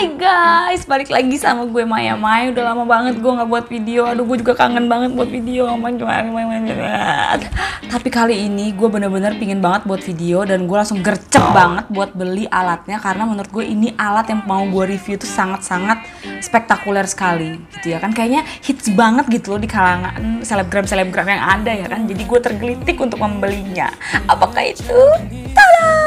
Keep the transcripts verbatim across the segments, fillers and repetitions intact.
Hai guys, balik lagi sama gue Maya Maya. Udah lama banget gue nggak buat video. Aduh, gue juga kangen banget buat video. Tapi kali ini gue bener-bener pingin banget buat video dan gue langsung gercep banget buat beli alatnya karena menurut gue ini alat yang mau gue review tuh sangat-sangat spektakuler sekali, gitu ya kan? Kayaknya hits banget gitu loh di kalangan selebgram-selebgram yang ada ya kan. Jadi gue tergelitik untuk membelinya. Apakah itu? Tada!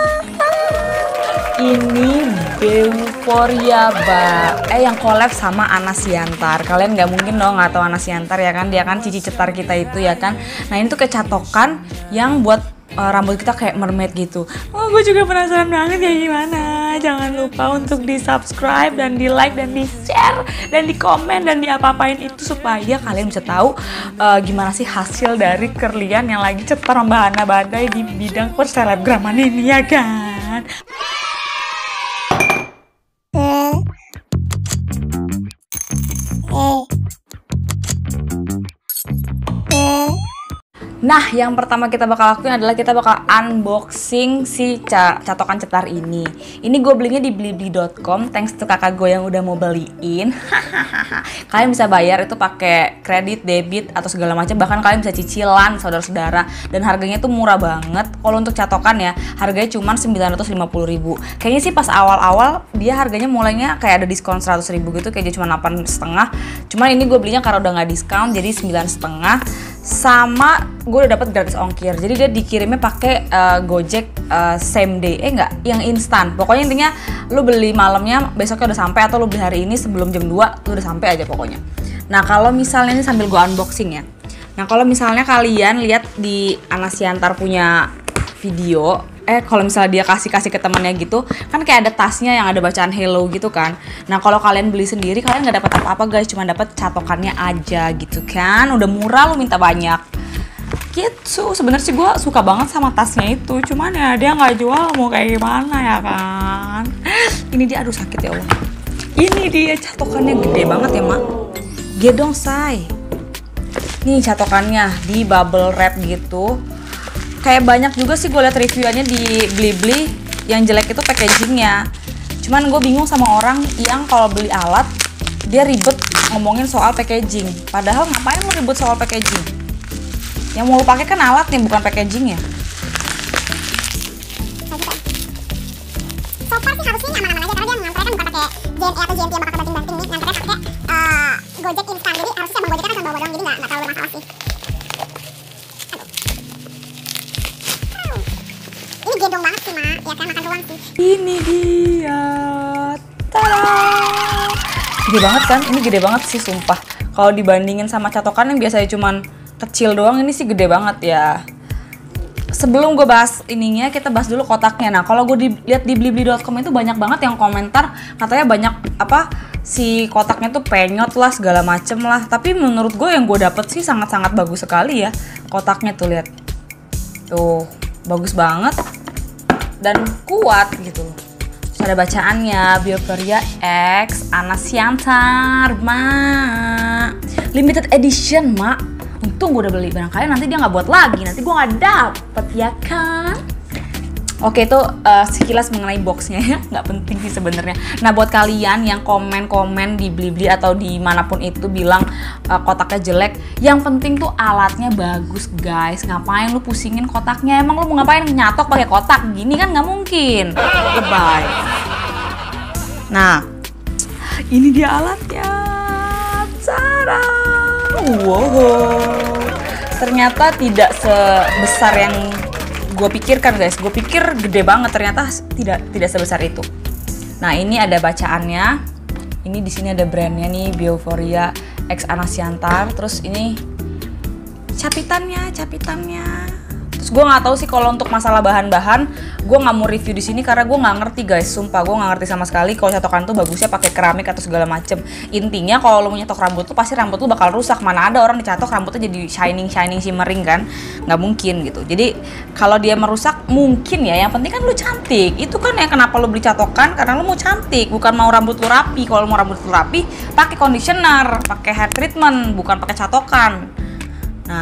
Ini Beufforia ba eh yang collab sama Anas Siantar. Kalian nggak mungkin dong nggak tahu Anas Siantar ya kan, dia kan cici cetar kita itu ya kan. Nah ini tuh kayak catokan yang buat uh, rambut kita kayak mermaid gitu. Oh gue juga penasaran banget kayak gimana. Jangan lupa untuk di subscribe dan di like dan di share dan di komen dan di apa-apain itu supaya kalian bisa tahu uh, gimana sih hasil dari kerlian yang lagi cetar membahana badai di bidang perselebgraman ini ya kan. Nah, yang pertama kita bakal lakuin adalah kita bakal unboxing si catokan cetar ini. Ini gue belinya di blibli dot com, thanks to kakak gue yang udah mau beliin. Kalian bisa bayar itu pakai kredit, debit atau segala macam, bahkan kalian bisa cicilan saudara-saudara. Dan harganya tuh murah banget. Kalau untuk catokan ya, harganya cuma sembilan ratus lima puluh ribu. Kayaknya sih pas awal-awal dia harganya mulainya kayak ada diskon seratus ribu gitu, kayak cuma delapan setengah. Cuman ini gue belinya karena udah nggak diskon, jadi sembilan setengah. Sama gue udah dapat gratis ongkir, jadi dia dikirimnya pakai uh, Gojek uh, same day, eh enggak, yang instan. Pokoknya intinya lu beli malamnya besoknya udah sampai, atau lu beli hari ini sebelum jam dua lu udah sampai aja pokoknya. Nah kalau misalnya ini sambil gue unboxing ya. Nah kalau misalnya kalian lihat di Anas Siantar punya video, eh kalau misalnya dia kasih-kasih ke temannya gitu, kan kayak ada tasnya yang ada bacaan hello gitu kan. Nah kalau kalian beli sendiri kalian nggak dapat apa-apa guys, cuma dapat catokannya aja gitu kan. Udah murah lu minta banyak. Gitu. Sebenarnya sih gue suka banget sama tasnya itu, cuman ya dia nggak jual, mau kayak gimana ya kan. Ini dia, aduh sakit ya Allah. Ini dia catokannya gede banget ya mak. Gedong say. Nih catokannya di bubble wrap gitu. Kayak banyak juga sih gue liat reviewannya di Blibli yang jelek itu packagingnya. Cuman gue bingung sama orang yang kalau beli alat dia ribet ngomongin soal packaging. Padahal ngapain lu ribet soal packaging? Yang mau lu pakai kan alatnya, bukan packagingnya. So far sih harusnya aman-aman aja karena dia mengantarkan bukan pakai J M E atau J M T yang bakal banting-banting nih, ngantarnya pakai uh, Gojek instan. Jadi harusnya abang Gojek kan cuma bawa-bawa doang, jadi nggak nggak terlalu bermasalah sih. Ini gedong banget sih mak, ya kan, makan ruang sih. Ini dia, tada! Gede banget kan? Ini gede banget sih sumpah. Kalau dibandingin sama catokan yang biasanya cuman kecil doang, ini sih gede banget ya. Sebelum gue bahas ininya, kita bahas dulu kotaknya. Nah, kalau gue lihat di blibli dot com itu banyak banget yang komentar katanya banyak apa si kotaknya tuh penyot lah segala macem lah. Tapi menurut gue yang gue dapet sih sangat-sangat bagus sekali ya kotaknya tuh, lihat. Tuh, bagus banget dan kuat gitu loh. Terus ada bacaannya, Beufforia X Anas Siantar, mak. Limited edition, mak. Untung gue udah beli, barangkali nanti dia nggak buat lagi, nanti gue nggak dapet ya kan. Oke, itu uh, sekilas mengenai boxnya ya, nggak penting sih sebenarnya. Nah buat kalian yang komen-komen di Blibli atau di manapun itu bilang uh, kotaknya jelek, yang penting tuh alatnya bagus guys. Ngapain lu pusingin kotaknya? Emang lu mau ngapain nyatok pakai kotak gini kan? Nggak mungkin. Goodbye. Nah, ini dia alatnya. Tada! Wow, ternyata tidak sebesar yang gue pikirkan guys. Gue pikir gede banget, ternyata tidak tidak sebesar itu. Nah ini ada bacaannya. Ini di sini ada brandnya nih, Beufforia X Anas Siantar. Terus ini capitannya, capitannya. Terus gue nggak tahu sih kalau untuk masalah bahan-bahan, gue nggak mau review di sini karena gue nggak ngerti guys. Sumpah gue nggak ngerti sama sekali kalau catokan tuh bagusnya pakai keramik atau segala macem. Intinya kalau lo mau nyetok rambut tuh pasti rambut lo bakal rusak. Mana ada orang dicatok rambutnya jadi shining shining shimmering kan? Nggak mungkin gitu. Jadi kalau dia merusak mungkin ya. Yang penting kan lo cantik. Itu kan yang kenapa lo beli catokan, karena lo mau cantik, bukan mau rambut lo rapi. Kalau mau rambut lo rapi, pakai conditioner, pakai hair treatment, bukan pakai catokan. Nah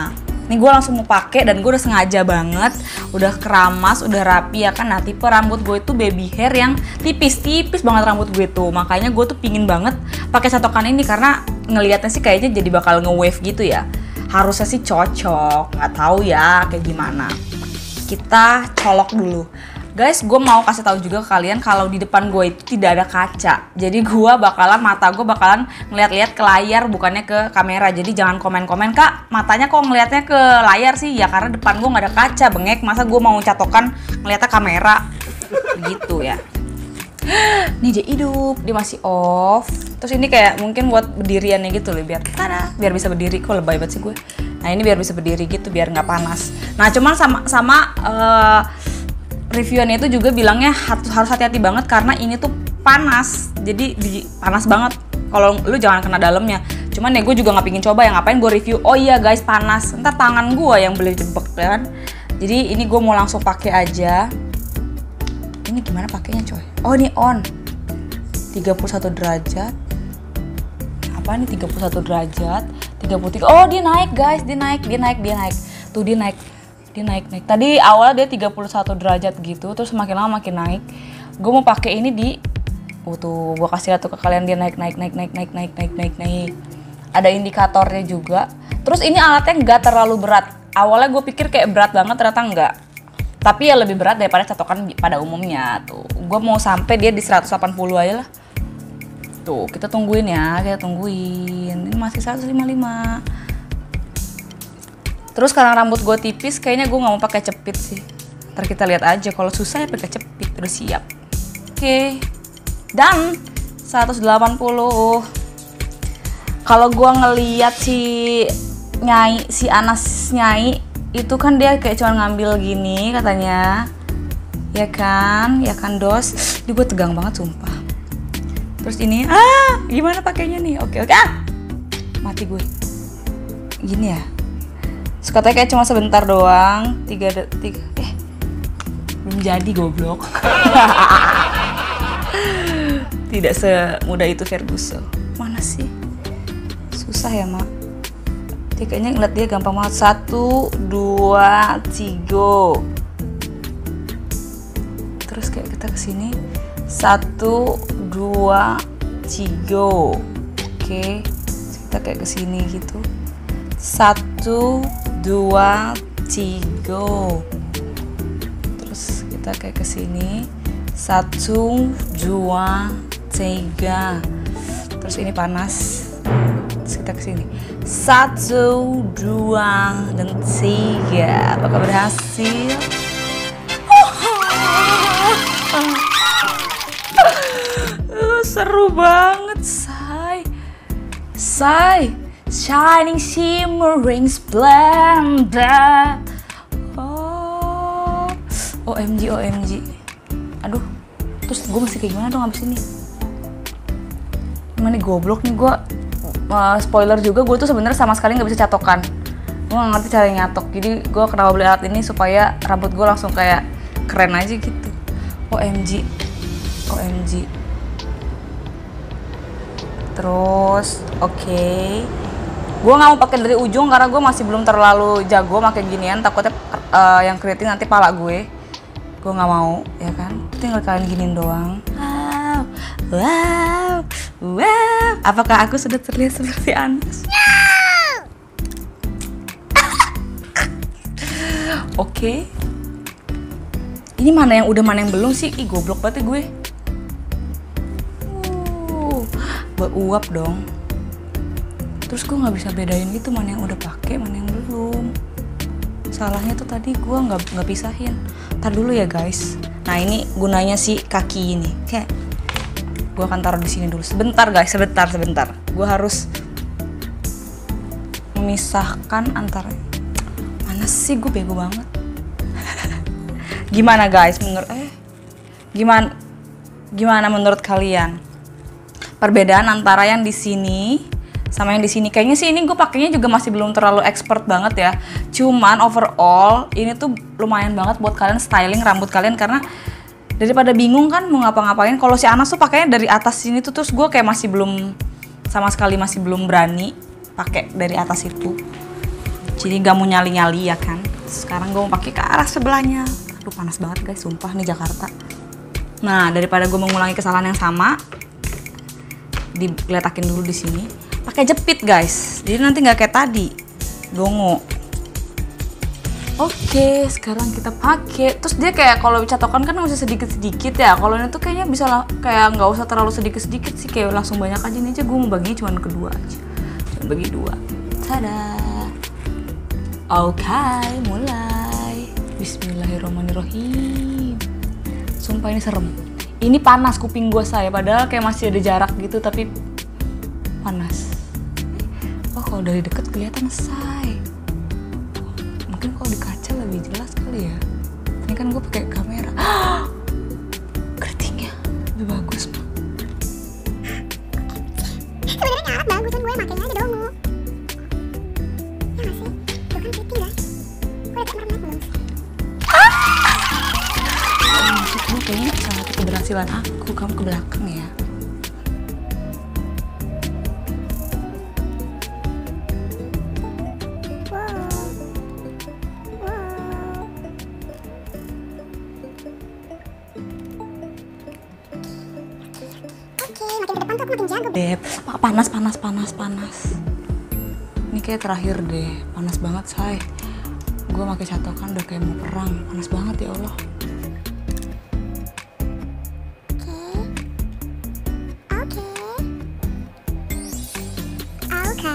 Nih gue langsung mau pakai dan gue udah sengaja banget, udah keramas, udah rapi ya kan. Nah tipe rambut gue itu baby hair yang tipis-tipis banget rambut gue tuh. Makanya gue tuh pingin banget pakai catokan ini karena ngelihatnya sih kayaknya jadi bakal nge-wave gitu ya. Harusnya sih cocok, nggak tahu ya kayak gimana. Kita colok dulu. Guys, gue mau kasih tahu juga ke kalian kalau di depan gue itu tidak ada kaca. Jadi gue bakalan, mata gue bakalan ngeliat-liat ke layar bukannya ke kamera. Jadi jangan komen-komen, Kak, matanya kok ngeliatnya ke layar sih? Ya karena depan gue nggak ada kaca, bengek. Masa gue mau catokan ngeliatnya kamera? Gitu ya. Nih dia hidup, dia masih off. Terus ini kayak mungkin buat berdiriannya gitu loh, biar tada, biar bisa berdiri. Kok lebay banget sih gue. Nah ini biar bisa berdiri gitu, biar nggak panas. Nah cuman sama sama uh, reviewannya itu juga bilangnya harus hati-hati banget karena ini tuh panas. Jadi di, panas banget. Kalau lu jangan kena dalamnya. Cuman ya gue juga nggak pingin coba, ya ngapain gue review. Oh iya guys, panas. Ntar tangan gue yang beli jebek kan. Jadi ini gue mau langsung pakai aja. Ini gimana pakainya coy? Oh ini on tiga puluh satu derajat. Apa nih tiga puluh satu derajat? tiga puluh tiga. Oh dia naik guys, dia naik, dia naik, dia naik. Tuh dia naik. Dia naik-naik. Tadi awalnya dia tiga puluh satu derajat gitu, terus makin lama makin naik. Gue mau pakai ini di oh tuh, gue kasih lihat tuh ke kalian dia naik naik naik naik naik naik naik naik naik. Ada indikatornya juga. Terus ini alatnya nggak terlalu berat. Awalnya gue pikir kayak berat banget, ternyata enggak. Tapi ya lebih berat daripada catokan pada umumnya tuh. Gue mau sampai dia di seratus delapan puluh aja lah. Tuh, kita tungguin ya, kita tungguin. Ini masih seratus lima puluh lima. Terus karena rambut gue tipis, kayaknya gue nggak mau pakai cepit sih. Ntar kita lihat aja. Kalau susah ya pakai cepit. Udah siap. Oke, okay. Dan seratus delapan puluh. Kalau gue ngeliat si Nyai, si Anas Nyai itu kan dia kayak cuma ngambil gini katanya, ya kan, ya kan dos. Ini gue tegang banget sumpah. Terus ini, ah gimana pakainya nih? Oke oke, ah mati gue. Gini ya. Katanya kayak cuma sebentar doang, tiga detik, eh belum jadi goblok. Tidak semudah itu Ferguson. Mana sih? Susah ya mak. Dia kayaknya ngeliat dia gampang banget. Satu, dua, tiga. Terus kayak kita kesini. Satu, dua, tiga. Oke, kita kayak kesini gitu. Satu, dua, tiga. Terus kita kayak kesini. Satu, dua, tiga. Terus ini panas. Terus kita kesini. Satu, dua, dan tiga. Apakah berhasil? uh, seru banget, say. Say. Shining, shimmering, splendid. Oh, O M G, O M G. Aduh, terus gue mesti kayak gimana dong abis ini? Gimana nih goblok nih gue. Uh, spoiler juga, gue tuh sebenarnya sama sekali nggak bisa catokan. Gue nggak ngerti cara nyatok. Jadi gue kenapa beli alat ini supaya rambut gue langsung kayak keren aja gitu. O M G, O M G. Terus, oke. Okay. Gue nggak mau pakai dari ujung karena gue masih belum terlalu jago pakai ginian. Takutnya uh, yang keriting nanti pala gue. Gue nggak mau, ya kan? Tinggal kalian giniin doang. Wow, wow, wow. Apakah aku sudah terlihat seperti Anas? No! Oke. Okay. Ini mana yang udah, mana yang belum sih? Ih, goblok banget gue. Uh, beruap dong. Terus gue nggak bisa bedain gitu mana yang udah pakai, mana yang belum. Salahnya tuh tadi gue nggak nggak pisahin. Ntar dulu ya guys. Nah ini gunanya si kaki ini. Kayak gue akan taruh di sini dulu. Sebentar guys, sebentar, sebentar. Gue harus memisahkan antara. Mana sih, gue bego banget. Gimana guys? Menurut eh gimana gimana menurut kalian? Perbedaan antara yang di sini sama yang di sini. Kayaknya sih ini gue pakainya juga masih belum terlalu expert banget ya. Cuman overall ini tuh lumayan banget buat kalian styling rambut kalian, karena daripada bingung kan mau ngapa-ngapain. Kalau si Anas tuh pakainya dari atas sini tuh, terus gue kayak masih belum, sama sekali masih belum berani pakai dari atas itu. Jadi gak mau nyali-nyali ya kan. Sekarang gue mau pakai ke arah sebelahnya. Aduh panas banget guys, sumpah nih Jakarta. Nah daripada gue mengulangi kesalahan yang sama, diletakin dulu di sini. Pakai jepit guys. Jadi nanti nggak kayak tadi, dongo. Oke, sekarang kita pakai. Terus dia kayak kalau catokan kan masih sedikit-sedikit ya. Kalau ini tuh kayaknya bisa lah, kayak nggak usah terlalu sedikit-sedikit sih, kayak langsung banyak aja. Ini aja gue mau baginya cuma kedua aja. Cuma bagi dua. Tada. Oke, mulai. Bismillahirrahmanirrahim. Sumpah ini serem. Ini panas kuping gue saya, padahal kayak masih ada jarak gitu, tapi panas. Oh, kalau dari deket kelihatan say. Mungkin kalau di kaca lebih jelas kali ya. Ini kan gue pakai kamera. Keritingnya lebih bagus mah. Sebenarnya nyarat bagus kan, gue makanya aja dongo. Ya nggak sih? Itu kan keriting guys. Gue udah merem belum sih? Maksud gue kayaknya salah satu keberhasilan aku, kamu ke belakang ya. Beb, panas panas panas panas. Ini kayak terakhir deh, panas banget say. Gue pakai catokan udah kayak mau perang, panas banget ya Allah. Oke, oke,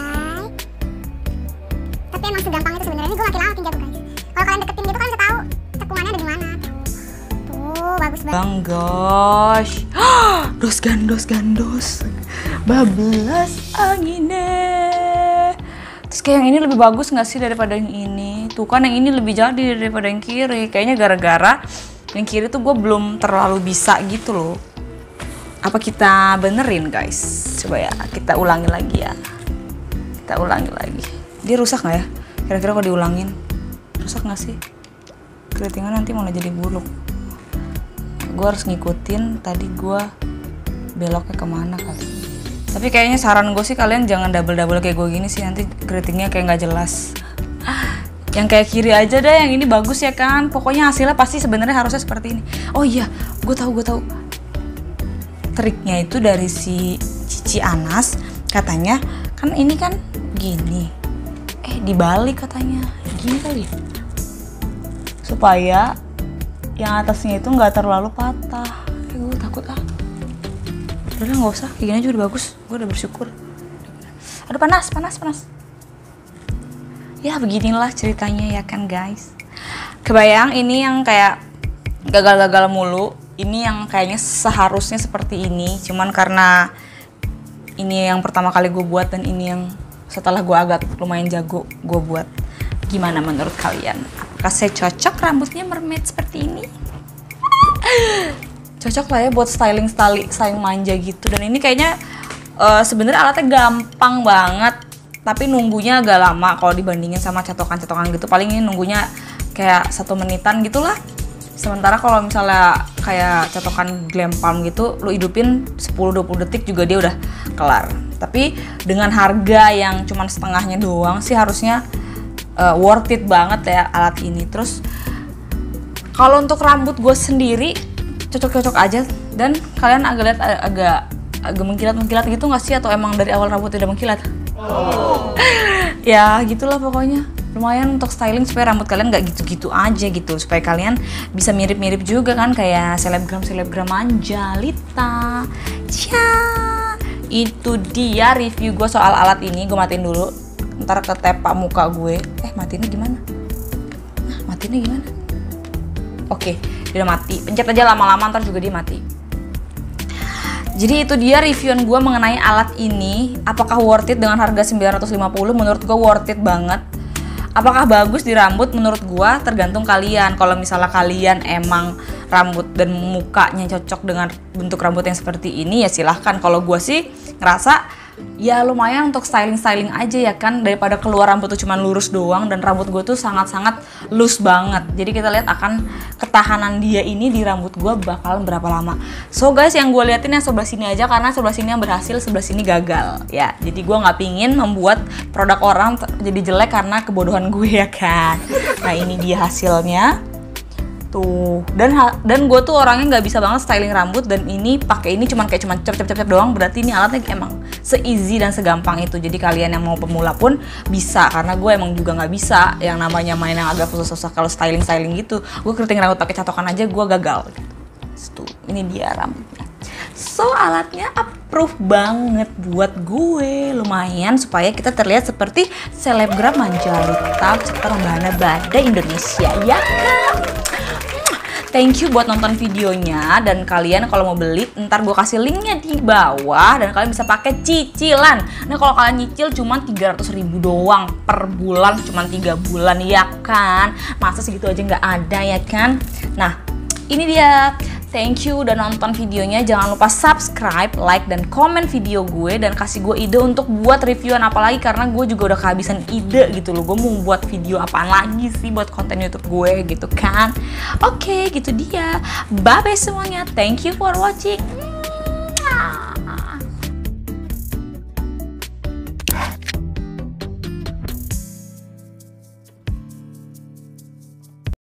tapi emang segampang itu sebenarnya. Gue makin lama makin jago guys. Kalau kalian deketin gitu kan bisa tahu tekungannya ada di mana. Tuh, bagus banget. Bang gosh, dos gandos gandos, bablas anginnya. Terus kayak yang ini lebih bagus nggak sih daripada yang ini? Tuh kan yang ini lebih jadi daripada yang kiri. Kayaknya gara-gara yang kiri tuh gue belum terlalu bisa gitu loh. Apa kita benerin guys? Coba ya kita ulangi lagi ya. Kita ulangi lagi. Dia rusak nggak ya? Kira-kira kalau diulangin rusak nggak sih? Keritingnya nanti malah jadi buluk. Gue harus ngikutin tadi gue beloknya kemana kali. Tapi kayaknya saran gue sih kalian jangan double-double kayak gue gini sih, nanti keritingnya kayak nggak jelas. Yang kayak kiri aja deh, yang ini bagus ya kan. Pokoknya hasilnya pasti sebenarnya harusnya seperti ini. Oh iya, gue tahu gue tahu. Triknya itu dari si Cici Anas, katanya kan ini kan gini. Eh dibalik katanya, gini kali. Supaya yang atasnya itu nggak terlalu patah. Eh, gue takut ah. Udah nggak usah, kayak gini aja udah bagus. Gue udah bersyukur. Aduh panas, panas, panas. Ya beginilah ceritanya ya kan guys. Kebayang ini yang kayak gagal-gagal mulu. Ini yang kayaknya seharusnya seperti ini. Cuman karena ini yang pertama kali gue buat dan ini yang setelah gue agak lumayan jago gue buat. Gimana menurut kalian? Apakah saya cocok rambutnya mermaid seperti ini? Cocok lah ya buat styling styling styling manja gitu. Dan ini kayaknya uh, sebenarnya alatnya gampang banget, tapi nunggunya agak lama kalau dibandingin sama catokan-catokan gitu. Paling ini nunggunya kayak satu menitan gitulah. Sementara kalau misalnya kayak catokan glam palm gitu, lu hidupin sepuluh dua puluh detik juga dia udah kelar. Tapi dengan harga yang cuman setengahnya doang sih harusnya uh, worth it banget ya alat ini. Terus kalau untuk rambut gue sendiri cocok-cocok aja, dan kalian agak lihat agak agak mengkilat-mengkilat gitu nggak sih, atau emang dari awal rambut tidak mengkilat? Oh. Ya gitulah pokoknya. Lumayan untuk styling supaya rambut kalian nggak gitu-gitu aja gitu, supaya kalian bisa mirip-mirip juga kan kayak selebgram-selebgram Anjalita. Cia. Itu dia review gue soal alat ini. Gue matiin dulu, ntar ketepak muka gue. Eh matiinnya gimana? Nah matiinnya gimana? Oke, dia udah mati. Pencet aja lama-lama ntar juga dia mati. Jadi itu dia reviewan gue mengenai alat ini. Apakah worth it dengan harga sembilan ratus lima puluh? Menurut gue worth it banget. Apakah bagus di rambut? Menurut gue tergantung kalian. Kalau misalnya kalian emang rambut dan mukanya cocok dengan bentuk rambut yang seperti ini, ya silahkan. Kalau gue sih ngerasa ya lumayan untuk styling-styling aja ya kan, daripada keluar rambut tuh cuman lurus doang, dan rambut gue tuh sangat-sangat loose banget. Jadi kita lihat akan ketahanan dia ini di rambut gue bakalan berapa lama. So guys, yang gue liatin yang sebelah sini aja, karena sebelah sini yang berhasil, sebelah sini gagal ya. Jadi gue nggak pingin membuat produk orang jadi jelek karena kebodohan gue ya kan. Nah ini dia hasilnya tuh, dan dan gue tuh orangnya nggak bisa banget styling rambut, dan ini pakai ini cuman kayak cuman cep cep cep doang, berarti ini alatnya emang se-easy dan segampang itu. Jadi kalian yang mau pemula pun bisa, karena gue emang juga nggak bisa yang namanya main yang agak susah-susah kalau styling styling gitu. Gue keriting rambut pakai catokan aja gue gagal gitu. Tuh ini dia rambutnya. So alatnya approve banget buat gue, lumayan supaya kita terlihat seperti selebgram Manjalita Permana Bada Indonesia ya kan. Thank you buat nonton videonya, dan kalian kalau mau beli ntar gue kasih linknya di bawah, dan kalian bisa pakai cicilan. Nah kalau kalian nyicil cuma tiga ratus ribu doang per bulan, cuma tiga bulan ya kan, masa segitu aja nggak ada ya kan. Nah ini dia. Thank you udah nonton videonya. Jangan lupa subscribe, like, dan komen video gue, dan kasih gue ide untuk buat reviewan apa lagi, karena gue juga udah kehabisan ide gitu loh. Gue mau buat video apaan lagi sih buat konten YouTube gue gitu kan. Oke, gitu dia. Bye bye semuanya. Thank you for watching.